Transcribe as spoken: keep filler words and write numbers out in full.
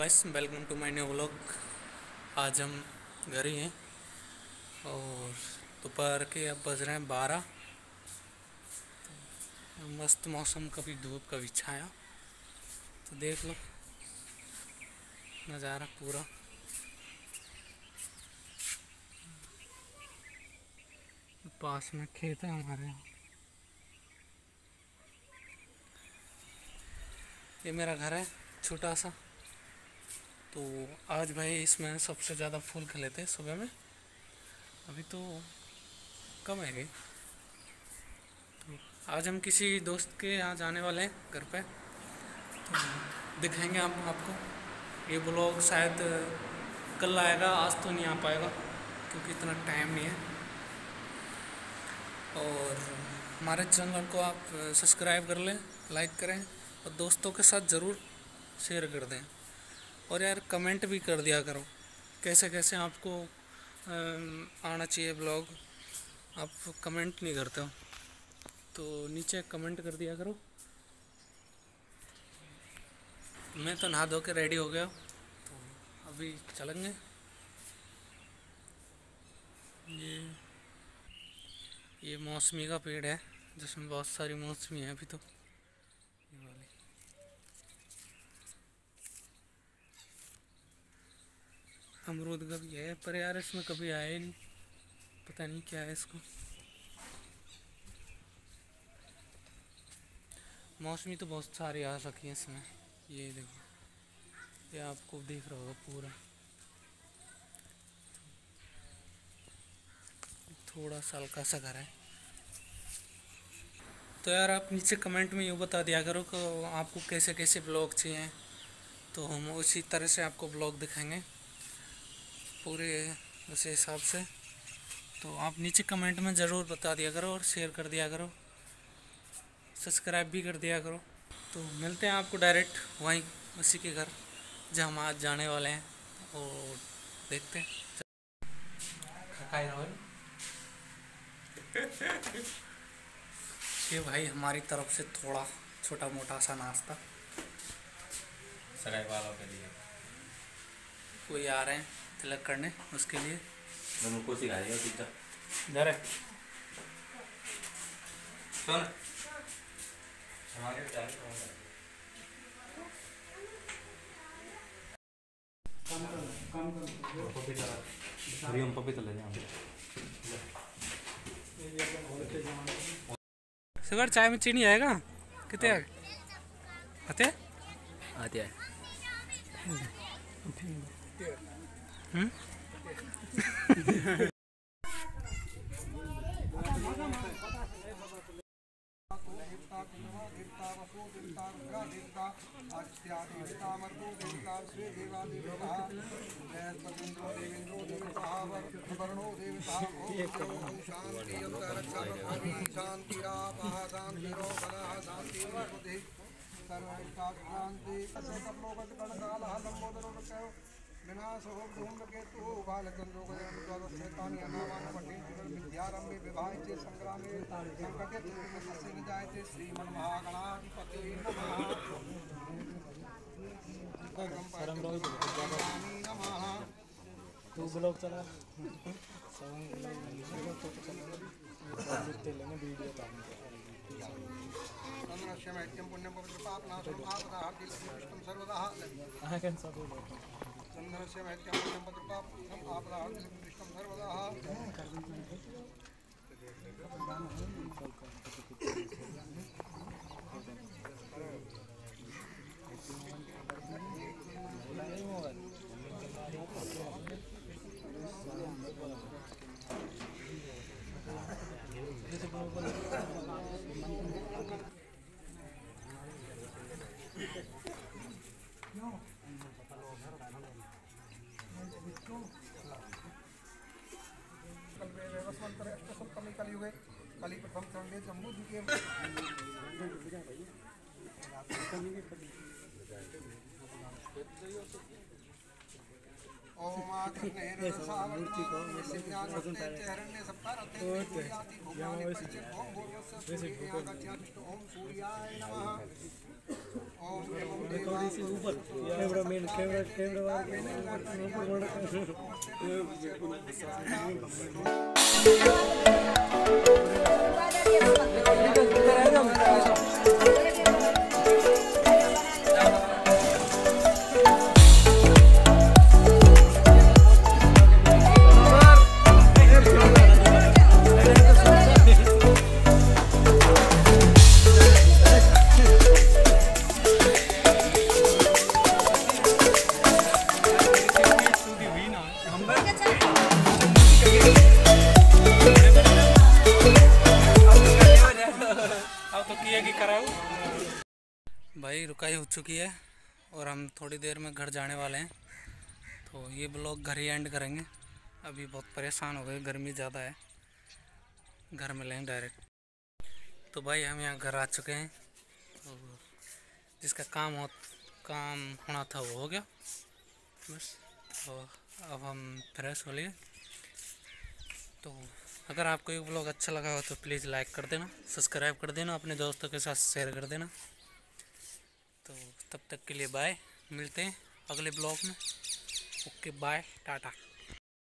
Guys, welcome to my new vlog. आज हम घर ही हैं और दोपहर के अब बज रहे हैं बारह। मस्त मौसम, कभी धूप कभी छाया, तो देख लो नज़ारा पूरा। पास में खेत है हमारे यहाँ। ये मेरा घर है छोटा सा। तो आज भाई इसमें सबसे ज़्यादा फूल खिले थे सुबह में। अभी तो कम है गई। तो आज हम किसी दोस्त के यहाँ जाने वाले हैं घर पे, तो दिखाएंगे हम आपको। ये ब्लॉग शायद कल आएगा, आज तो नहीं आ पाएगा क्योंकि इतना टाइम नहीं है। और हमारे चैनल को आप सब्सक्राइब कर लें, लाइक करें और दोस्तों के साथ ज़रूर शेयर कर दें। और यार कमेंट भी कर दिया करो कैसे कैसे आपको आना चाहिए ब्लॉग। आप कमेंट नहीं करते हो तो नीचे कमेंट कर दिया करो। मैं तो नहा धो के रेडी हो गया, तो अभी चलेंगे। ये ये मौसमी का पेड़ है जिसमें बहुत सारी मौसमी है। अभी तो ये वाली अमरूद का भी है, पर यार इसमें कभी आया ही नहीं, पता नहीं क्या है इसको। मौसमी तो बहुत सारी आ सकी है इसमें। ये देखो, ये आपको दिख रहा होगा पूरा। थोड़ा सा हल्का सा घर है। तो यार आप नीचे कमेंट में यूँ बता दिया करो कि आपको कैसे कैसे ब्लॉग चाहिए, तो हम उसी तरह से आपको ब्लॉग दिखाएंगे पूरे उसी हिसाब से। तो आप नीचे कमेंट में ज़रूर बता दिया करो और शेयर कर दिया करो, सब्सक्राइब भी कर दिया करो। तो मिलते हैं आपको डायरेक्ट वहीं उसी के घर जहाँ हम आज जाने वाले हैं, और देखते हैं। ये भाई हमारी तरफ से थोड़ा छोटा मोटा सा नाश्ता सगाई वालों के लिए। कोई आ रहे हैं तिलक करने, उसके लिए उनको सिखाइए सीधा डरे सुन हरिओम पपीता ले जाओ। सगर चाय में चीनी आएगा कितने आते आते हैं। हम्म तू ब्लॉग चला कली प्रथम चरण जम्मू द्वितीय ओम सूर्याय नमः। रिकॉर्डिंग से ऊपर कैमरा मैन कैमरा कैमरा वाला भाई रुकाई हो चुकी है और हम थोड़ी देर में घर जाने वाले हैं, तो ये ब्लॉग घर ही एंड करेंगे। अभी बहुत परेशान हो गए, गर्मी ज़्यादा है, घर में लेंगे डायरेक्ट। तो भाई हम यहाँ घर आ चुके हैं, तो जिसका काम हो काम होना था वो हो गया बस। तो अब हम फ्रेश हो लिए। तो अगर आपको ये ब्लॉग अच्छा लगा हो तो प्लीज़ लाइक कर देना, सब्सक्राइब कर देना, अपने दोस्तों के साथ शेयर कर देना। तो तब तक के लिए बाय, मिलते हैं अगले ब्लॉग में। Okay bye, Tata.